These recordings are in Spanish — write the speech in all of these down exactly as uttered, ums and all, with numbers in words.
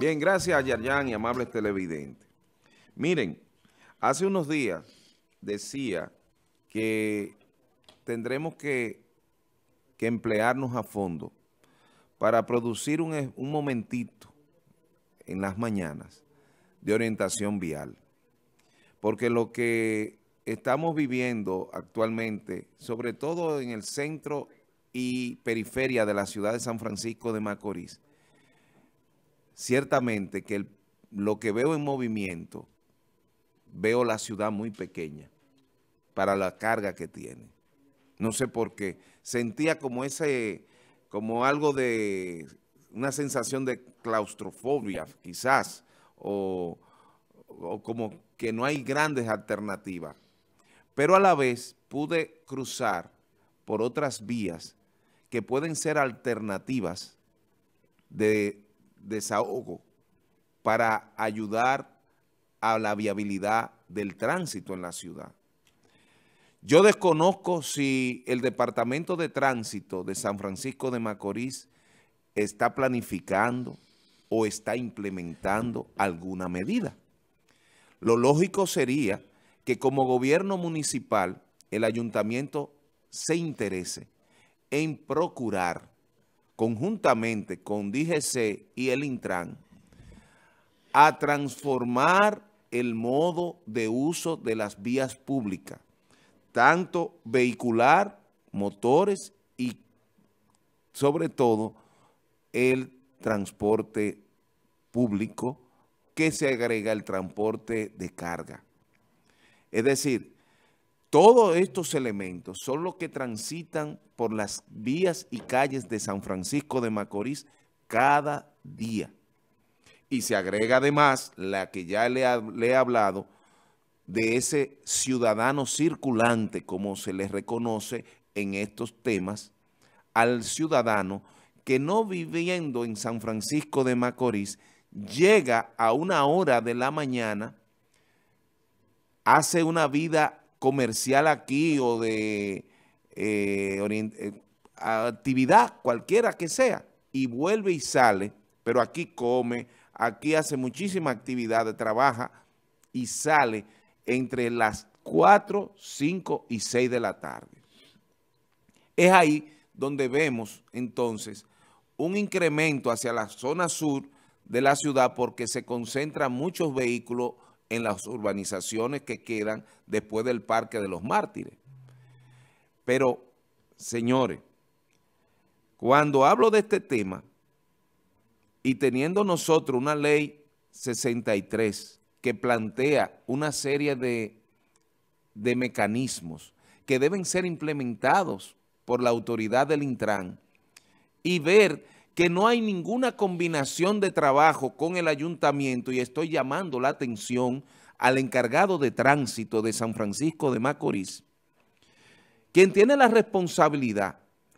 Bien, gracias, Yarjan y amables televidentes. Miren, hace unos días decía que tendremos que, que emplearnos a fondo para producir un, un momentito en las mañanas de orientación vial. Porque lo que estamos viviendo actualmente, sobre todo en el centro y periferia de la ciudad de San Francisco de Macorís, ciertamente que el, lo que veo en movimiento, veo la ciudad muy pequeña para la carga que tiene. No sé por qué. Sentía como ese, como algo de, una sensación de claustrofobia, quizás, o, o como que no hay grandes alternativas. Pero a la vez pude cruzar por otras vías que pueden ser alternativas de desahogo para ayudar a la viabilidad del tránsito en la ciudad. Yo desconozco si el Departamento de Tránsito de San Francisco de Macorís está planificando o está implementando alguna medida. Lo lógico sería que como gobierno municipal el ayuntamiento se interese en procurar conjuntamente con D G C y el Intran a transformar el modo de uso de las vías públicas, tanto vehicular, motores y sobre todo el transporte público que se agrega el transporte de carga. Es decir, todos estos elementos son los que transitan por las vías y calles de San Francisco de Macorís cada día. Y se agrega además la que ya le, ha, le he hablado de ese ciudadano circulante, como se le reconoce en estos temas, al ciudadano que no viviendo en San Francisco de Macorís llega a una hora de la mañana, hace una vida comercial aquí o de eh, orient, eh, actividad cualquiera que sea y vuelve y sale, pero aquí come, aquí hace muchísima actividad, trabaja y sale entre las cuatro, cinco y seis de la tarde. Es ahí donde vemos entonces un incremento hacia la zona sur de la ciudad porque se concentran muchos vehículos en las urbanizaciones que quedan después del Parque de los Mártires. Pero, señores, cuando hablo de este tema y teniendo nosotros una ley sesenta y tres que plantea una serie de, de mecanismos que deben ser implementados por la autoridad del Intran y ver que no hay ninguna combinación de trabajo con el ayuntamiento, y estoy llamando la atención al encargado de tránsito de San Francisco de Macorís, quien tiene la responsabilidad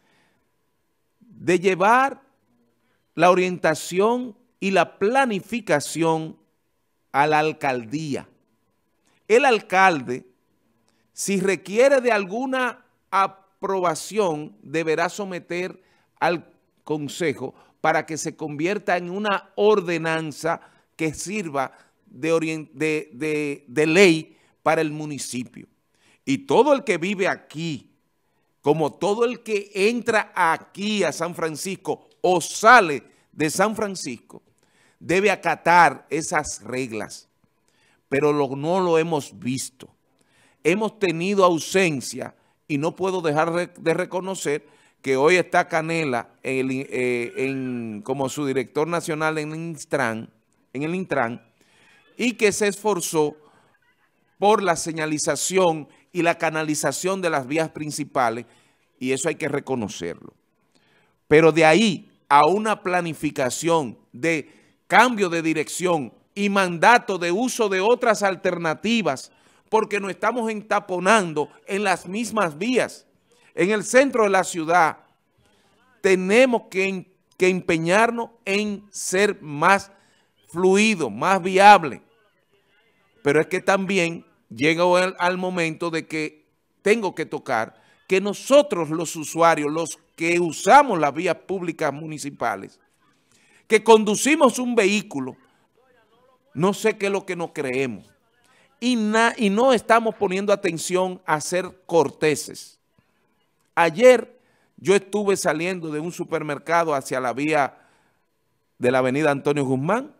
de llevar la orientación y la planificación a la alcaldía. El alcalde, si requiere de alguna aprobación, deberá someter al consejo para que se convierta en una ordenanza que sirva de, de, de, de ley para el municipio. Y todo el que vive aquí, como todo el que entra aquí a San Francisco o sale de San Francisco, debe acatar esas reglas, pero lo, no lo hemos visto. Hemos tenido ausencia y no puedo dejar de reconocer que hoy está Canela en, eh, en, como su director nacional en el Intran, en el Intran, y que se esforzó por la señalización y la canalización de las vías principales, y eso hay que reconocerlo. Pero de ahí a una planificación de cambio de dirección y mandato de uso de otras alternativas, porque nos estamos entaponando en las mismas vías. En el centro de la ciudad tenemos que, que empeñarnos en ser más fluido, más viable. Pero es que también llega al, al momento de que tengo que tocar que nosotros los usuarios, los que usamos las vías públicas municipales, que conducimos un vehículo, no sé qué es lo que nos creemos. Y, na, y no estamos poniendo atención a ser corteses. Ayer yo estuve saliendo de un supermercado hacia la vía de la avenida Antonio Guzmán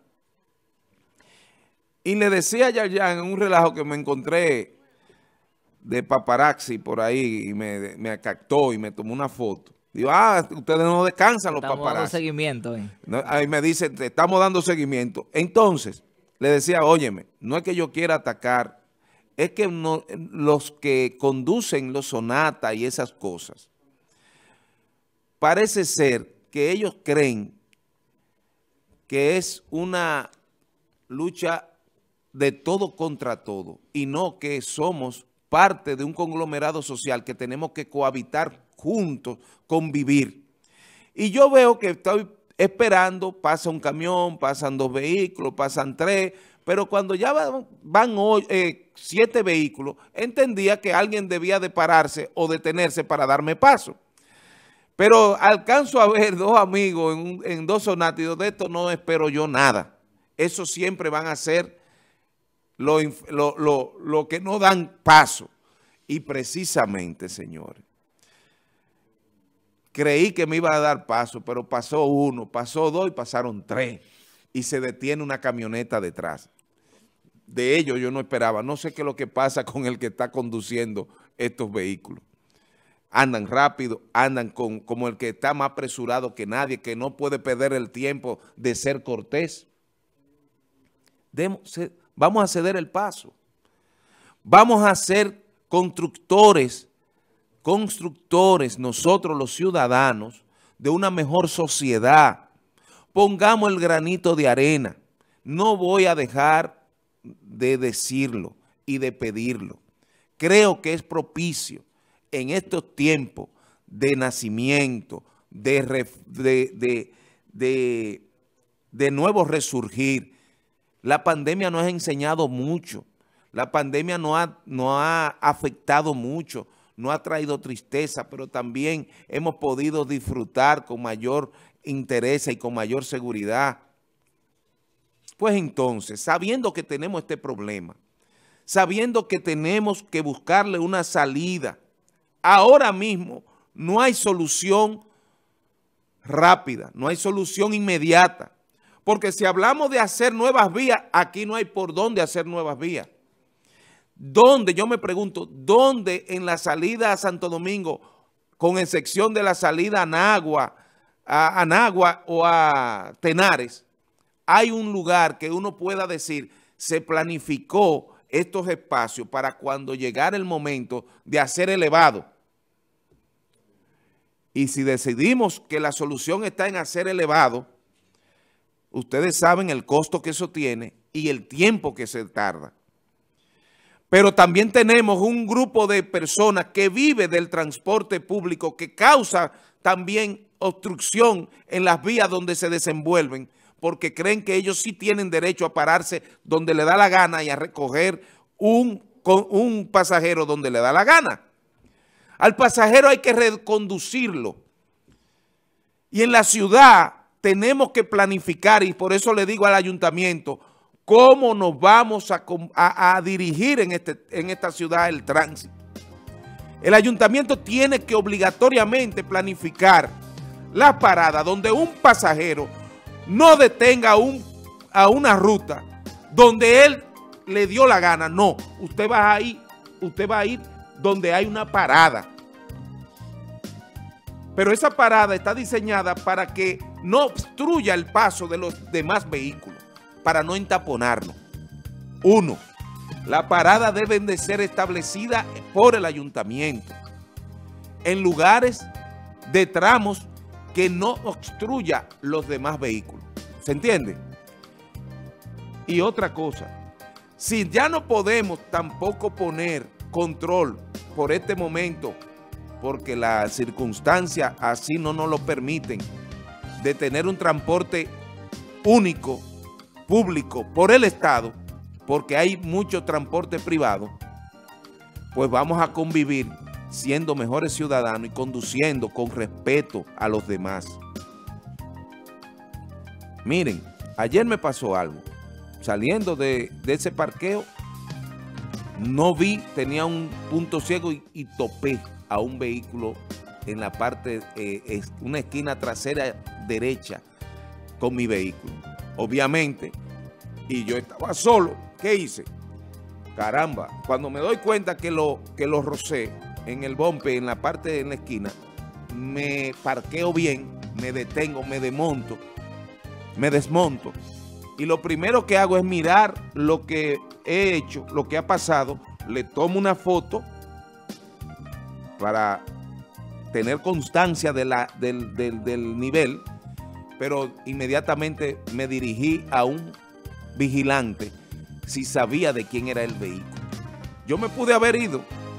y le decía a Yayan en un relajo que me encontré de paparazzi por ahí y me, me captó y me tomó una foto. Digo, ah, ustedes no descansan los estamos paparazzi. Dando seguimiento, ¿eh? No, ahí me dice, te estamos dando seguimiento. Entonces, le decía, óyeme, no es que yo quiera atacar, es que no, los que conducen los Sonata y esas cosas, parece ser que ellos creen que es una lucha de todo contra todo y no que somos parte de un conglomerado social que tenemos que cohabitar juntos, convivir. Y yo veo que estoy esperando, pasa un camión, pasan dos vehículos, pasan tres, pero cuando ya van, van hoy, eh, siete vehículos, entendía que alguien debía de pararse o detenerse para darme paso. Pero alcanzo a ver dos amigos en, en dos sonátidos, de esto no espero yo nada. Eso siempre van a ser lo, lo, lo, lo que no dan paso. Y precisamente, señores, creí que me iba a dar paso, pero pasó uno, pasó dos y pasaron tres. Y se detiene una camioneta detrás. De ellos yo no esperaba. No sé qué es lo que pasa con el que está conduciendo estos vehículos. Andan rápido, andan con, como el que está más apresurado que nadie, que no puede perder el tiempo de ser cortés. Demos, vamos a ceder el paso. Vamos a ser constructores, constructores, nosotros los ciudadanos, de una mejor sociedad. Pongamos el granito de arena. No voy a dejar de decirlo y de pedirlo. Creo que es propicio en estos tiempos de nacimiento, de, de, de, de, de nuevo resurgir. La pandemia nos ha enseñado mucho. La pandemia nos ha, nos ha afectado mucho, nos ha traído tristeza, pero también hemos podido disfrutar con mayor interés y con mayor seguridad. Pues entonces, sabiendo que tenemos este problema, sabiendo que tenemos que buscarle una salida, ahora mismo no hay solución rápida, no hay solución inmediata, porque si hablamos de hacer nuevas vías, aquí no hay por dónde hacer nuevas vías. ¿Dónde? Yo me pregunto, ¿dónde en la salida a Santo Domingo, con excepción de la salida a Anagua, a Anagua o a Tenares, hay un lugar que uno pueda decir, se planificó estos espacios para cuando llegara el momento de hacer elevado? Y si decidimos que la solución está en hacer elevado, ustedes saben el costo que eso tiene y el tiempo que se tarda. Pero también tenemos un grupo de personas que vive del transporte público que causa también obstrucción en las vías donde se desenvuelven, porque creen que ellos sí tienen derecho a pararse donde le da la gana y a recoger un, un pasajero donde le da la gana. Al pasajero hay que reconducirlo. Y en la ciudad tenemos que planificar, y por eso le digo al ayuntamiento, cómo nos vamos a, a, a dirigir en, este, en esta ciudad el tránsito. El ayuntamiento tiene que obligatoriamente planificar la parada donde un pasajero no detenga un, a una ruta donde él le dio la gana. No, usted va a ir, usted va a ir donde hay una parada. Pero esa parada está diseñada para que no obstruya el paso de los demás vehículos, para no entaponarlo. Uno, la parada deben de ser establecida por el ayuntamiento en lugares de tramos que no obstruya los demás vehículos. ¿Se entiende? Y otra cosa, si ya no podemos tampoco poner control por este momento, porque las circunstancias así no nos lo permiten, de tener un transporte único, público, por el Estado, porque hay mucho transporte privado, pues vamos a convivir siendo mejores ciudadanos y conduciendo con respeto a los demás. Miren, ayer me pasó algo. Saliendo de, de ese parqueo, no vi, tenía un punto ciego y, y topé a un vehículo en la parte, eh, es una esquina trasera derecha con mi vehículo. Obviamente, y yo estaba solo, ¿qué hice? Caramba, cuando me doy cuenta que lo, que lo rocé en el bumper, en la parte, en la esquina, me parqueo bien, me detengo, me desmonto, me desmonto. Y lo primero que hago es mirar lo que he hecho, lo que ha pasado, le tomo una foto para tener constancia de la, del, del, del nivel, pero inmediatamente me dirigí a un vigilante si sabía de quién era el vehículo. Yo me pude haber ido,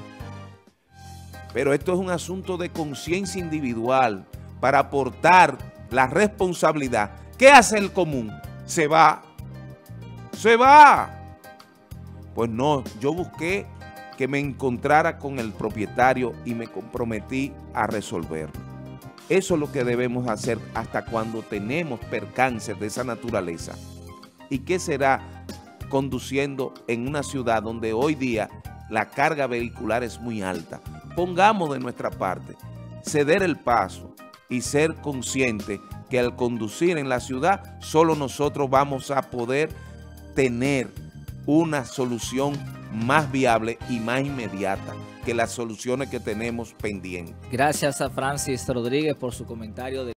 pero esto es un asunto de conciencia individual para aportar la responsabilidad. ¿Qué hace el común? Se va, se va. Pues no, yo busqué que me encontrara con el propietario y me comprometí a resolverlo. Eso es lo que debemos hacer hasta cuando tenemos percances de esa naturaleza. ¿Y qué será conduciendo en una ciudad donde hoy día la carga vehicular es muy alta? Pongamos de nuestra parte, ceder el paso y ser conscientes que al conducir en la ciudad, solo nosotros vamos a poder tener una solución más viable y más inmediata que las soluciones que tenemos pendientes. Gracias a Francis Rodríguez por su comentario de